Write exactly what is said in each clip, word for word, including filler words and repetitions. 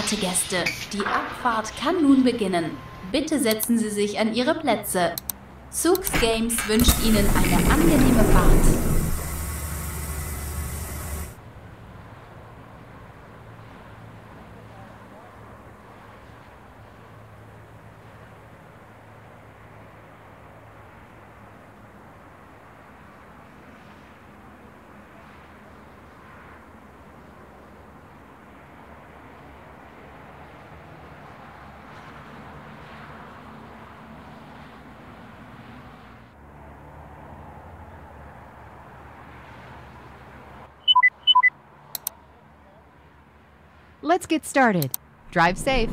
geehrte Gäste, die Abfahrt kann nun beginnen. Bitte setzen Sie sich an Ihre Plätze. Zoox Games wünscht Ihnen eine angenehme Fahrt. Let's get started. Drive safe.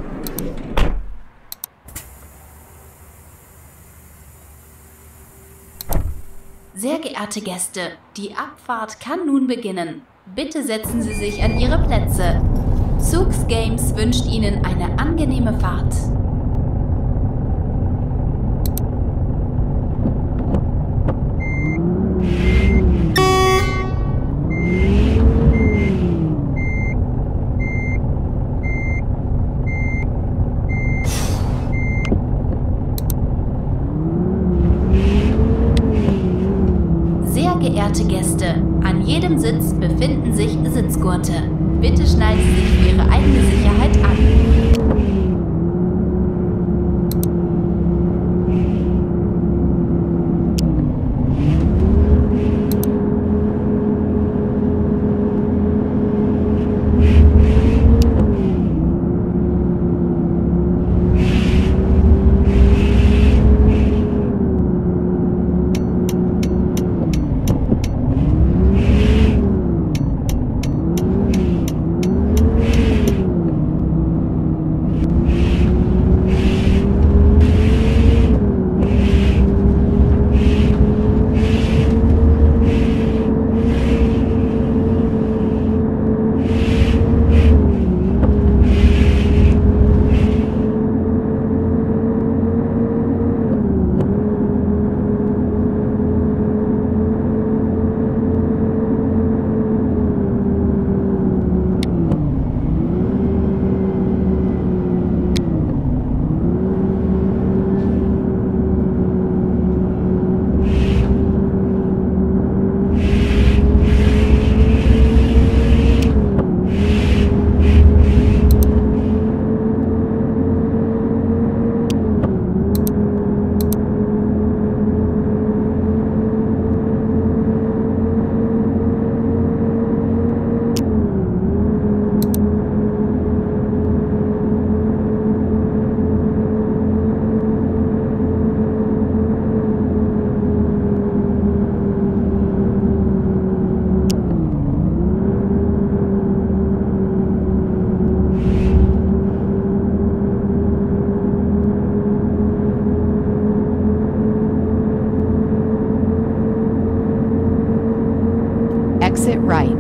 Sehr geehrte Gäste, die Abfahrt kann nun beginnen. Bitte setzen Sie sich an Ihre Plätze. Zoox Games wünscht Ihnen eine angenehme Fahrt. Geehrte Gäste, an jedem Sitz befinden sich Sitzgurte. Bitte schneiden Sie sich für Ihre eigene Sicherheit an. Exit right.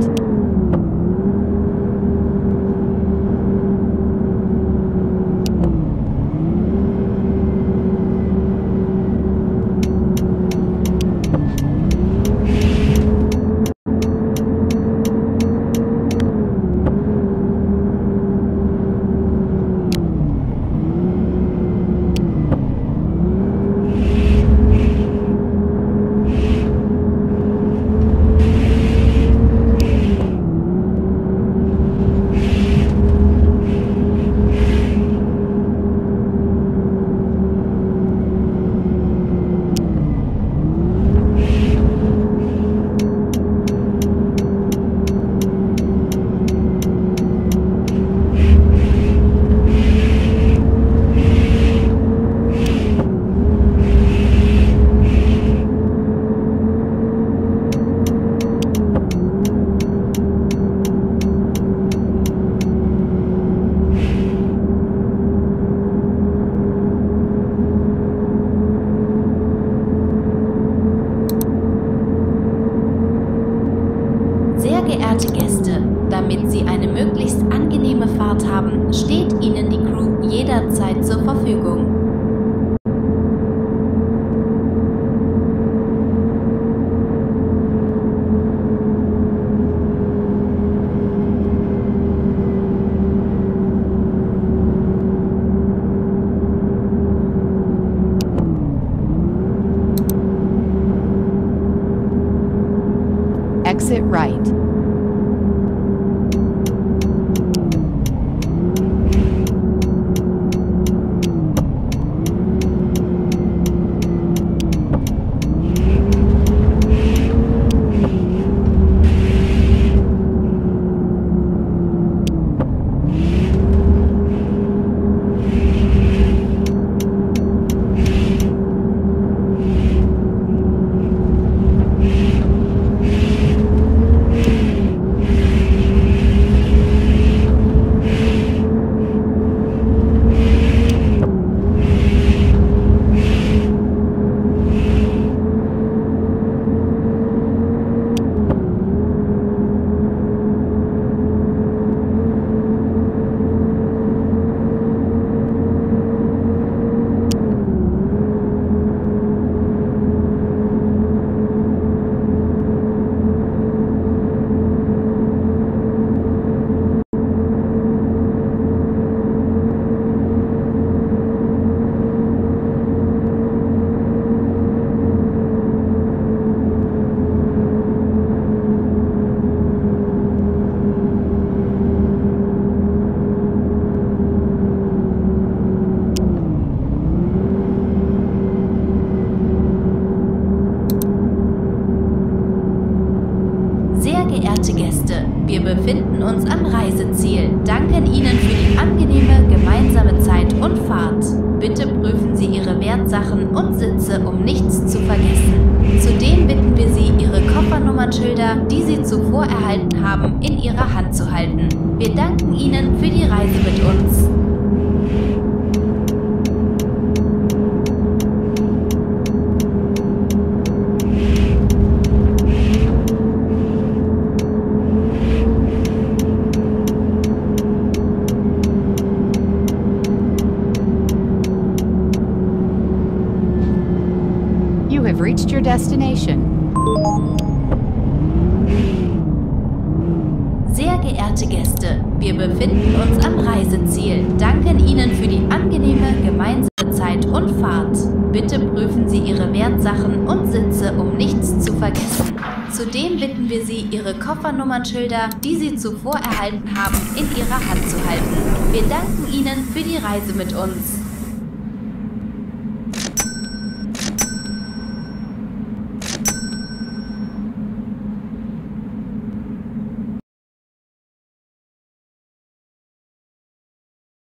Geehrte Gäste, damit Sie eine möglichst angenehme Fahrt haben, steht Ihnen die Crew jederzeit zur Verfügung. right. Sehr geehrte Gäste, wir befinden uns am Reiseziel, danken Ihnen für die angenehme gemeinsame Zeit und Fahrt. Bitte prüfen Sie Ihre Wertsachen und Sitze, um nichts zu vergessen. Zudem bitten wir Sie, Ihre Koffernummernschilder, die Sie zuvor erhalten haben, in Ihrer Hand zu halten. Wir danken Ihnen für die Reise mit uns. You have reached your destination. Sehr geehrte Gäste, wir befinden uns am Reiseziel, danken Ihnen für die angenehme gemeinsame Zeit und Fahrt. Bitte prüfen Sie Ihre Wertsachen und Sitze, um nichts zu vergessen. Zudem bitten wir Sie, Ihre Koffernummernschilder, die Sie zuvor erhalten haben, in Ihrer Hand zu halten. Wir danken Ihnen für die Reise mit uns.